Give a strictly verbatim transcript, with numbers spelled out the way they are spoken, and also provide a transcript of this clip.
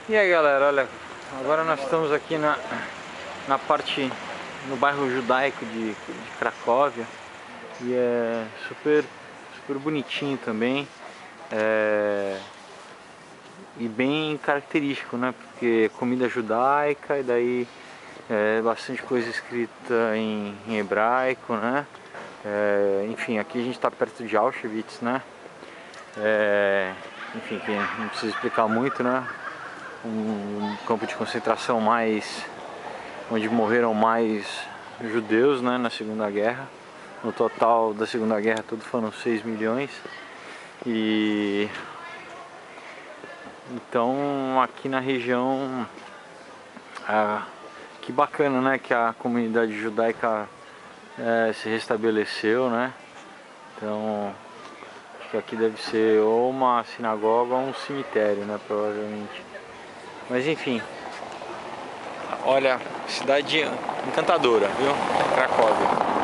E aí galera, olha, agora nós estamos aqui na, na parte, no bairro judaico de, de Cracóvia. E é super, super bonitinho também, é, e bem característico, né? Porque comida judaica e daí é, bastante coisa escrita em, em hebraico, né? É, enfim, aqui a gente está perto de Auschwitz, né? É, enfim, que não precisa explicar muito, né? Um campo de concentração mais, onde morreram mais judeus, né, na Segunda Guerra. No total da Segunda Guerra tudo foram seis milhões. E então aqui na região, ah, que bacana, né, que a comunidade judaica é, se restabeleceu, né? Então acho que aqui deve ser ou uma sinagoga ou um cemitério, né, provavelmente. Mas enfim, olha, cidade encantadora, viu? Cracóvia.